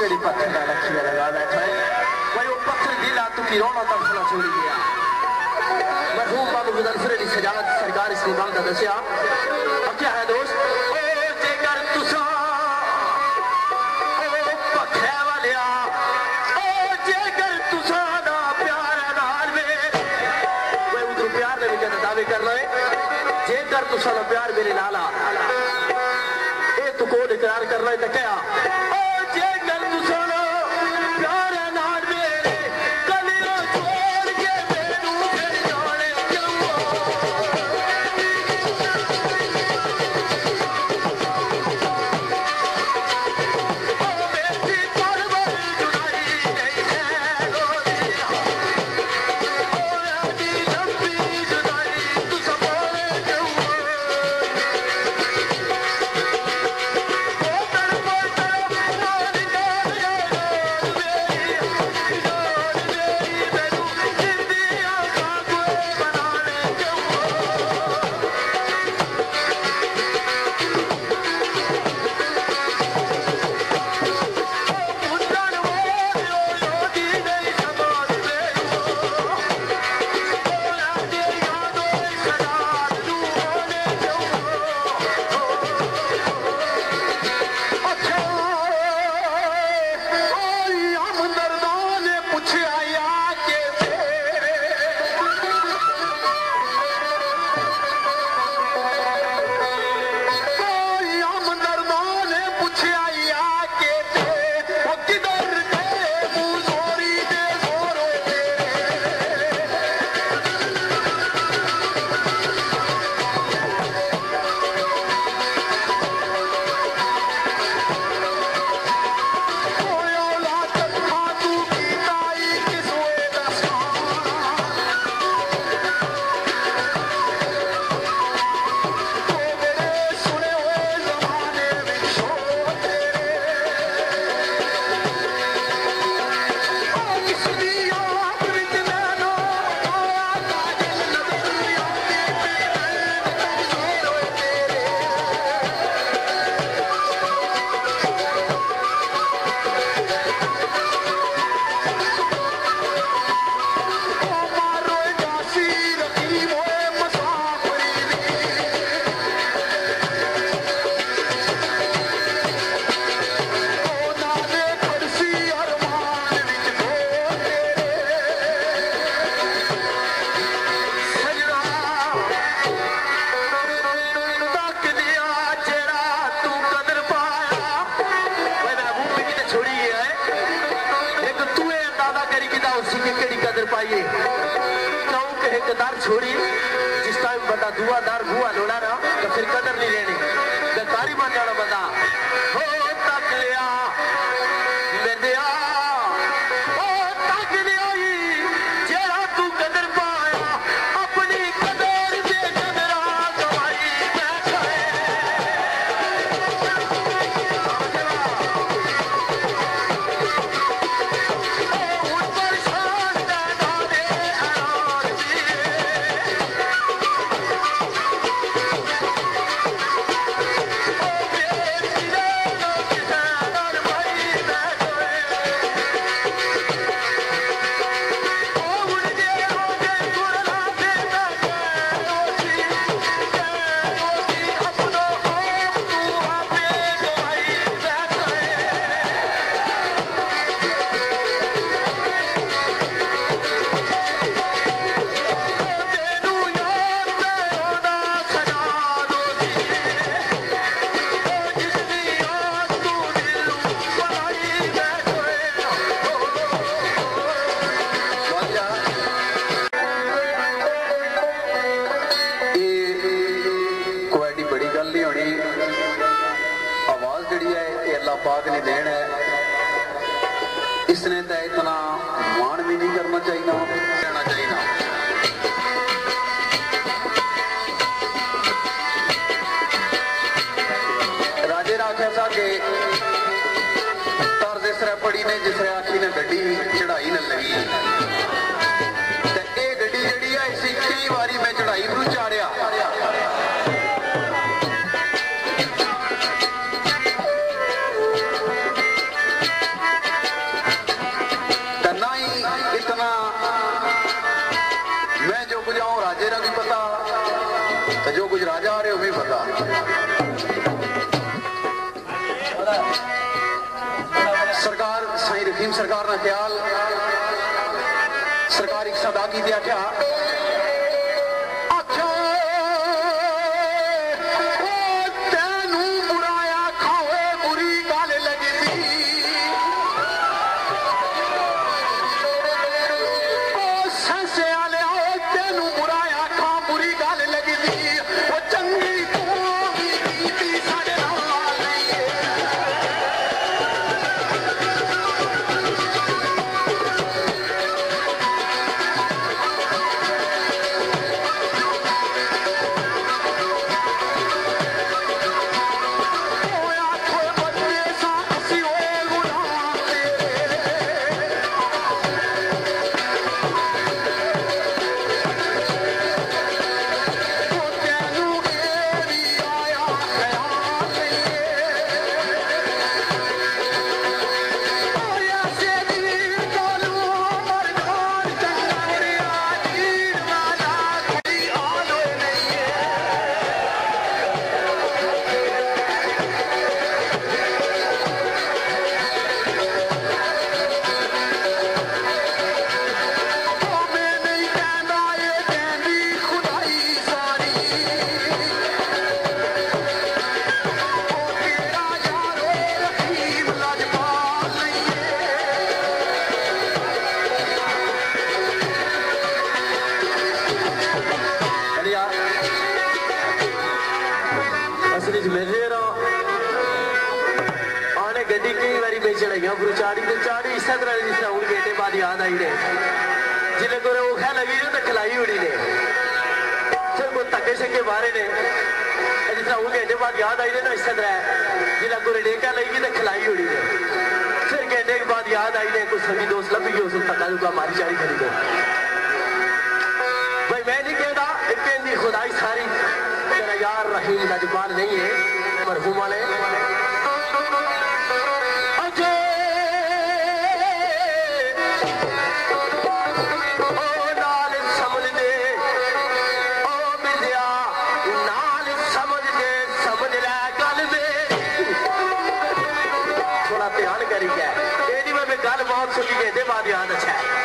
केड़ी पत्थर का लखिया लगा बैठा है भाई वो पत्थर गिला तू की रोना तड़फना छोड़ी गया मरहूम बाबू गुजर दी सजावत सरकार इस निजाम का दसिया अब क्या है दोस्त ओ जेकर तुसा ओ पखे वालिया ओ जेकर तुसा दा प्यार नाल मेरे भाई उधर प्यार ने भी कहता दावे कर रहे जेकर तुसा दा प्यार मेरे नाला ए तू को इकरार कर रहे तो क्या छोड़ी जिस टाइम बंदा दुआदार बुआ लोड़ा ना तो फिर कदर नहीं लेनी बेकारी मान जाना बंदा हो तक लिया मेंदिया हो तक लिया जेड़ा तू कदर पाया अपनी कदर दे कदरा कमाई बैठा है पाक ने देना है इसने तो इतना मान भी नहीं करना चाहिए रहना चाहिए राजे राख्या सा के तर्ज इस तरह पड़ी ने जिस तरह आखी ने गड्डी चढ़ाई न लगी ते गड्डी जी है इसी कई बारी मैं चढ़ाई नूं चाढ़िया रहीम सरकार ने ख्याल सरकार एक सदा की दिया क्या चाड़ी तो चाड़ी इस तरह जिस तरह उनके गेटे बाद याद आई ने जिन्हें को ओखा लगी तो खिलाई उड़ी ने फिर वो धक्के शक्के बारे ने जिस तरह उनके गेटे बाद याद आई ने ना इस तरह जिन्हें को डेका लगी तो खिलाई उड़ी ने फिर गेटे के बाद याद आई ने कुछ सभी दोस्त लभी गए उस धक्का जुका मारी चाड़ी खरीदो भाई मैं नहीं कहता इतनी खुदाई सारी तेरा यार रहीम नजबान नहीं है मरहूम वाले गल बहुत सुनी कहते बाद याद अच्छा है